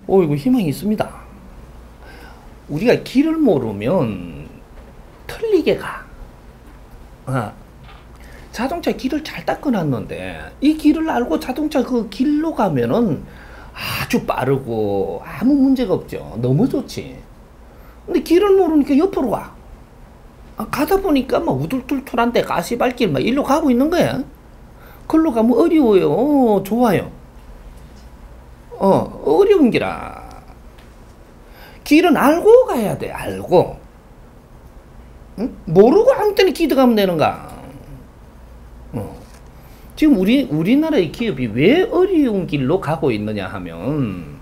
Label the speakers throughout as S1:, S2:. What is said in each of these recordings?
S1: 이거 희망이 있습니다. 우리가 길을 모르면 틀리게 가. 자동차 길을 잘 닦아놨는데 이 길을 알고 자동차 그 길로 가면은 아주 빠르고 아무 문제가 없죠. 너무 좋지. 근데 길을 모르니까 옆으로 가. 가다 보니까 막 우둘툴툴한데 가시밭길 막 일로 가고 있는 거야. 글로 가면 어려워요. 좋아요. 어려운 기라. 길은 알고 가야 돼. 알고. 응? 모르고 아무 때나 기대가면 되는가. 지금 우리나라의 기업이 왜 어려운 길로 가고 있느냐 하면,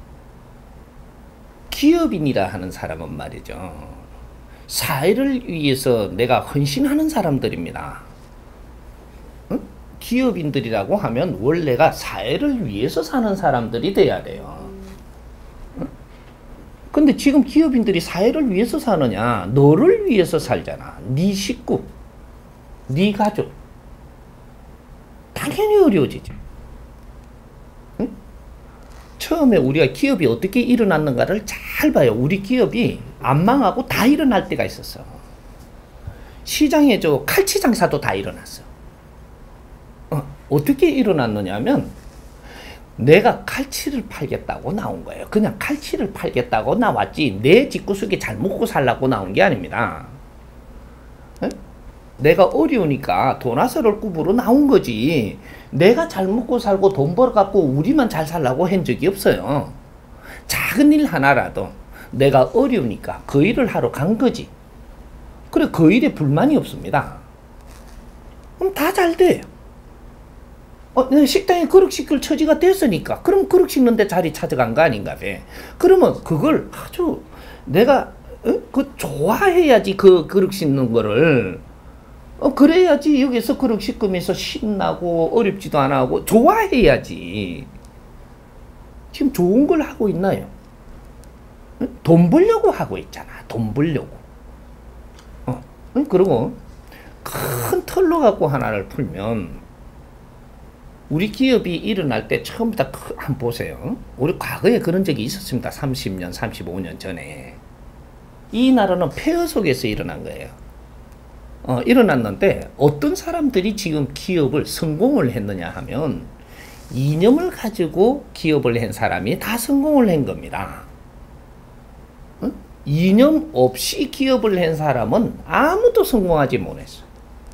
S1: 기업인이라 하는 사람은 말이죠, 사회를 위해서 내가 헌신하는 사람들입니다. 응? 기업인들이라고 하면 원래가 사회를 위해서 사는 사람들이 돼야 돼요. 응? 근데 지금 기업인들이 사회를 위해서 사느냐? 너를 위해서 살잖아. 네 식구, 네 가족. 당연히 어려워지죠. 응? 처음에 우리가 기업이 어떻게 일어났는가를 잘 봐요. 우리 기업이 안 망하고 다 일어날 때가 있었어. 시장에 칼치 장사도 다 일어났어. 어떻게 일어났느냐 하면, 내가 칼치를 팔겠다고 나온 거예요. 그냥 칼치를 팔겠다고 나왔지 내 집구석에 잘 먹고 살라고 나온 게 아닙니다. 응? 내가 어려우니까 도나서를 굽으로 나온 거지, 내가 잘 먹고 살고 돈 벌어갖고 우리만 잘 살라고 한 적이 없어요. 작은 일 하나라도 내가 어려우니까 그 일을 하러 간 거지. 그래, 그 일에 불만이 없습니다. 그럼 다 잘 돼요. 식당에 그릇 씻을 처지가 됐으니까 그럼 그릇 씻는데 자리 찾아간 거 아닌가 봐. 그러면 그걸 아주 내가 좋아해야지. 그 그릇 씻는 거를 그래야지 여기서 그릇 씻으면서 신나고 어렵지도 않아 하고 좋아해야지. 지금 좋은 걸 하고 있나요? 돈 벌려고 하고 있잖아. 돈 벌려고. 그리고 큰 틀로 갖고 하나를 풀면, 우리 기업이 일어날 때 처음부터 한번 보세요. 우리 과거에 그런 적이 있었습니다. 30년, 35년 전에. 이 나라는 폐허 속에서 일어난 거예요. 일어났는데 어떤 사람들이 지금 기업을 성공을 했느냐 하면, 이념을 가지고 기업을 한 사람이 다 성공을 한 겁니다. 이념 없이 기업을 한 사람은 아무도 성공하지 못했어.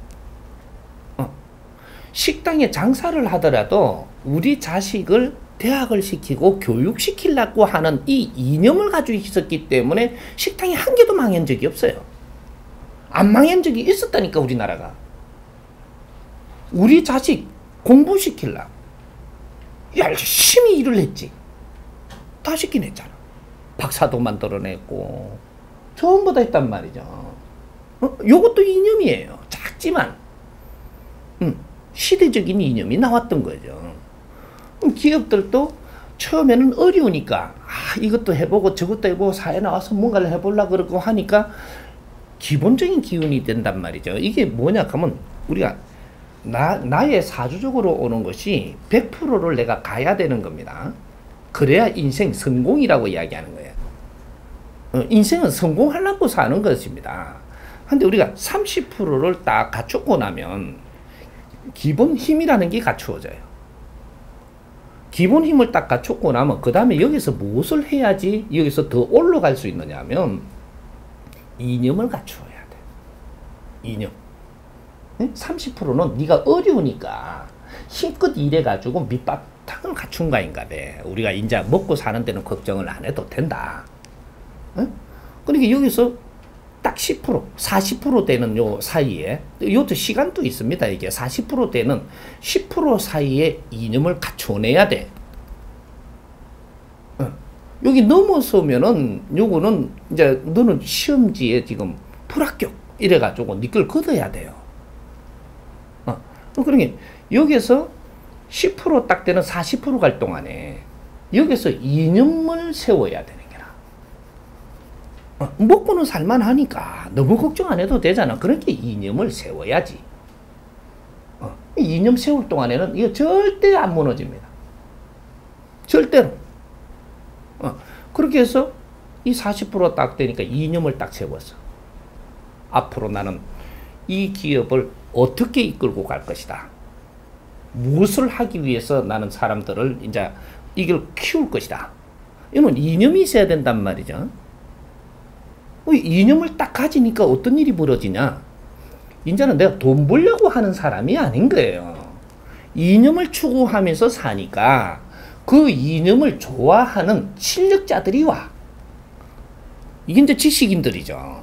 S1: 식당에 장사를 하더라도 우리 자식을 대학을 시키고 교육시키려고 하는 이 이념을 가지고 있었기 때문에 식당이 한 개도 망한 적이 없어요. 안 망한 적이 있었다니까, 우리나라가. 우리 자식 공부시키려고 열심히 일을 했지. 다 시킨 했잖아. 박사도 만들어냈고 전부 다 했단 말이죠. 요것도 이념이에요. 작지만 시대적인 이념이 나왔던 거죠. 기업들도 처음에는 어려우니까 이것도 해보고 저것도 해보고 사회 나와서 뭔가를 해보려고 그러고 하니까 기본적인 기운이 된단 말이죠. 이게 뭐냐 하면, 우리가 나의 사주적으로 오는 것이 100%를 내가 가야 되는 겁니다. 그래야 인생 성공이라고 이야기하는 거예요. 인생은 성공하려고 사는 것입니다. 근데 우리가 30%를 딱 갖추고 나면 기본 힘이라는 게 갖추어져요. 기본 힘을 딱 갖추고 나면 그 다음에 여기서 무엇을 해야지 여기서 더 올라갈 수 있느냐 하면, 이념을 갖추어야 돼. 이념. 30%는 네가 어려우니까 힘껏 일해가지고 밑바탕을 갖춘 거인가 봐. 우리가 이제 먹고 사는 데는 걱정을 안 해도 된다. 그러니까 여기서 딱 10%, 40% 되는 요 사이에, 요것도 시간도 있습니다. 이게 40% 되는 10% 사이에 이념을 갖춰내야 돼. 여기 넘어서면은 요거는 이제 너는 시험지에 지금 불합격 이래가지고 니 걸 걷어야 돼요. 그러니 여기서 10%딱 되는 40%갈 동안에 여기서 이념을 세워야 되는 게나. 먹고는 살만하니까 너무 걱정 안 해도 되잖아. 그러니까 이념을 세워야지. 이념 세울 동안에는 이거 절대 안 무너집니다. 절대로. 그렇게 해서 이 40% 딱 되니까 이념을 딱 세웠어. 앞으로 나는 이 기업을 어떻게 이끌고 갈 것이다. 무엇을 하기 위해서 나는 사람들을 이제 이걸 키울 것이다. 이건 이념이 있어야 된단 말이죠. 이념을 딱 가지니까 어떤 일이 벌어지냐. 이제는 내가 돈 벌려고 하는 사람이 아닌 거예요. 이념을 추구하면서 사니까 그 이념을 좋아하는 실력자들이 와. 이게 이제 지식인들이죠.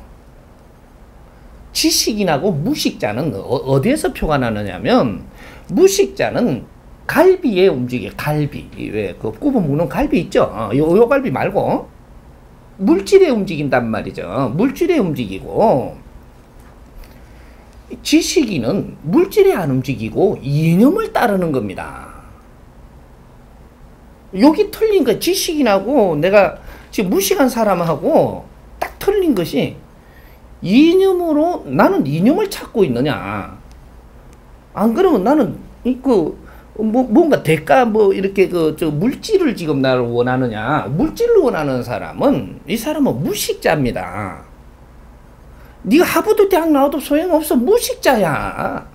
S1: 지식인하고 무식자는 어디에서 표가 나느냐면, 무식자는 갈비에 움직여. 갈비. 왜 그 굽어 먹는 갈비 있죠? 요 갈비 말고 물질에 움직인단 말이죠. 물질에 움직이고, 지식인은 물질에 안 움직이고 이념을 따르는 겁니다. 여기 틀린 거, 지식인하고 내가 지금 무식한 사람하고 딱 틀린 것이, 이념으로 나는 이념을 찾고 있느냐. 안 그러면 나는 뭔가 대가 이렇게 물질을 지금 나를 원하느냐. 물질을 원하는 사람은, 이 사람은 무식자입니다. 네가 하버드 대학 나와도 소용없어. 무식자야.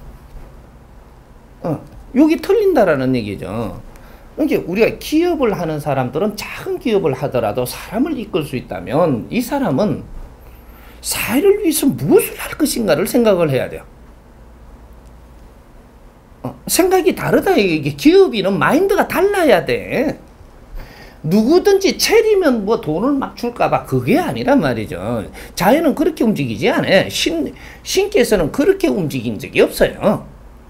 S1: 여기 틀린다라는 얘기죠. 그러니까 우리가 기업을 하는 사람들은 작은 기업을 하더라도 사람을 이끌 수 있다면, 이 사람은 사회를 위해서 무엇을 할 것인가를 생각을 해야 돼요. 생각이 다르다. 이게 기업인은 마인드가 달라야 돼. 누구든지 체리면 돈을 막 줄까봐 그게 아니란 말이죠. 자연은 그렇게 움직이지 않아요. 신께서는 그렇게 움직인 적이 없어요.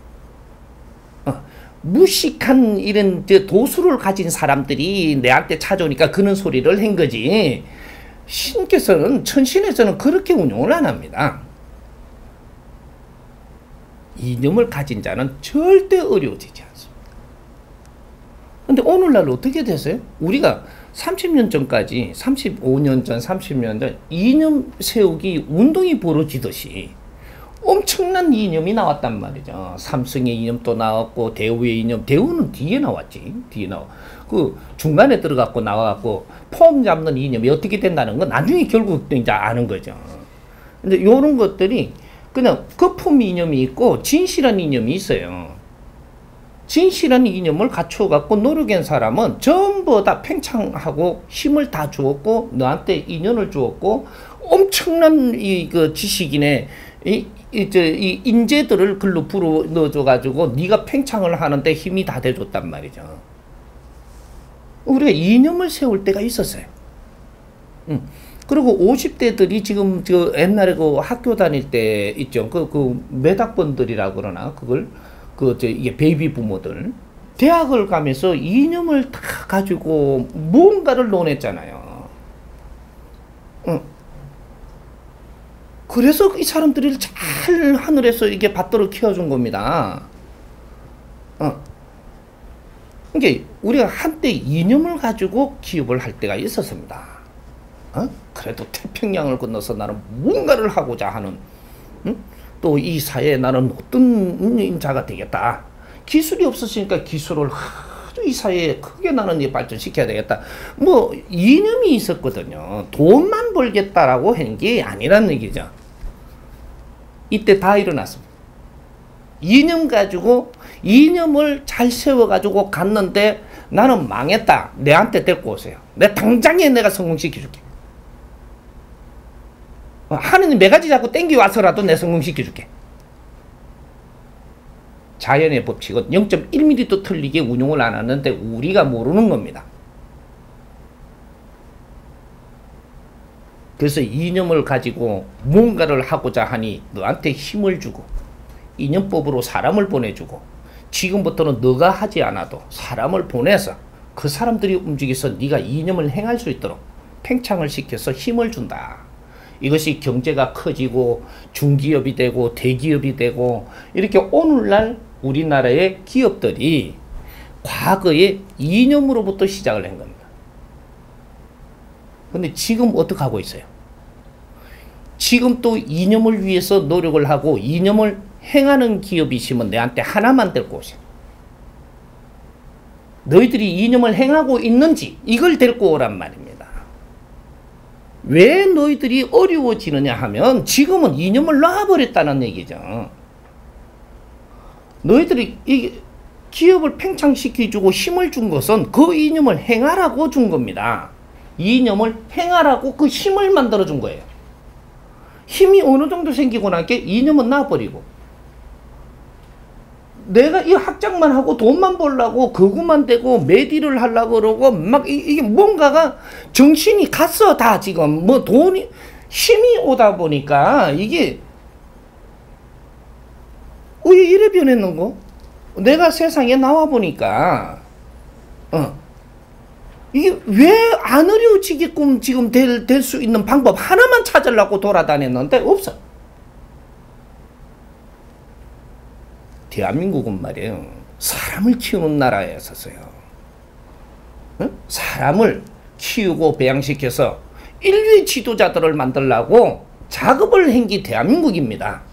S1: 무식한 이런 도수를 가진 사람들이 내한테 찾아오니까 그런 소리를 한 거지, 신께서는, 천신에서는 그렇게 운용을 안 합니다. 이념을 가진 자는 절대 어려워지지 않습니다. 근데 오늘날 어떻게 됐어요? 우리가 30년 전까지, 35년 전, 30년 전 이념 세우기 운동이 벌어지듯이 엄청난 이념이 나왔단 말이죠. 삼성의 이념도 나왔고, 대우의 이념, 대우는 뒤에 나왔지. 뒤에 나와. 중간에 들어갔고 나와갖고 폼 잡는 이념이 어떻게 된다는 건 나중에 결국 이제 아는 거죠. 근데 요런 것들이 그냥 거품 이념이 있고 진실한 이념이 있어요. 진실한 이념을 갖춰갖고 노력한 사람은 전부 다 팽창하고 힘을 다 주었고, 너한테 인연을 주었고, 엄청난 지식인의 이 인재들을 글로 불어 넣어줘가지고 네가 팽창을 하는데 힘이 다 돼줬단 말이죠. 우리가 이념을 세울 때가 있었어요. 그리고 50대들이 지금 옛날에 학교 다닐 때 있죠. 몇 학번들이라 그러나 그걸 이게 베이비 부모들, 대학을 가면서 이념을 다 가지고 뭔가를 논했잖아요. 그래서 이 사람들이 잘 하늘에서 이게 받들어 키워준 겁니다. 이게 우리가 한때 이념을 가지고 기업을 할 때가 있었습니다. 그래도 태평양을 건너서 나는 뭔가를 하고자 하는, 또 이 사회에 나는 어떤 자가 되겠다. 기술이 없었으니까 기술을 아주 이 사회에 크게 나는 발전시켜야 되겠다. 이념이 있었거든요. 돈만 벌겠다라고 한 게 아니란 얘기죠. 이때 다 일어났습니다. 이념 가지고, 이념을 잘 세워가지고 갔는데 나는 망했다. 내한테 데리고 오세요. 당장에 내가 성공시켜줄게. 하느님 매가지 자꾸 땡겨와서라도 내 성공시켜줄게. 자연의 법칙은 0.1mm도 틀리게 운용을 안 하는데 우리가 모르는 겁니다. 그래서 이념을 가지고 뭔가를 하고자 하니 너한테 힘을 주고, 이념법으로 사람을 보내주고, 지금부터는 너가 하지 않아도 사람을 보내서 그 사람들이 움직여서 네가 이념을 행할 수 있도록 팽창을 시켜서 힘을 준다. 이것이 경제가 커지고 중기업이 되고 대기업이 되고, 이렇게 오늘날 우리나라의 기업들이 과거에 이념으로부터 시작을 한 겁니다. 근데 지금 어떻게 하고 있어요? 지금 또 이념을 위해서 노력을 하고 이념을 행하는 기업이시면 내한테 하나만 데리고 오세요. 너희들이 이념을 행하고 있는지 이걸 데리고 오란 말입니다. 왜 너희들이 어려워지느냐 하면 지금은 이념을 놔버렸다는 얘기죠. 너희들이 이 기업을 팽창시켜주고 힘을 준 것은 그 이념을 행하라고 준 겁니다. 이념을 행하라고 그 힘을 만들어준 거예요. 힘이 어느 정도 생기고 나게 이념은 놔버리고, 내가 이 학장만 하고 돈만 벌려고 거구만 대고 매디를 하려고 그러고 막 이게 뭔가가 정신이 갔어. 다 지금 뭐 돈이 힘이 오다 보니까 이게 왜 이래 변했는 거? 내가 세상에 나와 보니까 이게 왜 안 어려워지게끔 지금 될 수 있는 방법 하나만 찾으려고 돌아다녔는데 없어. 대한민국은 말이에요, 사람을 키우는 나라였었어요. 사람을 키우고 배양시켜서 인류의 지도자들을 만들려고 작업을 한 게 대한민국입니다.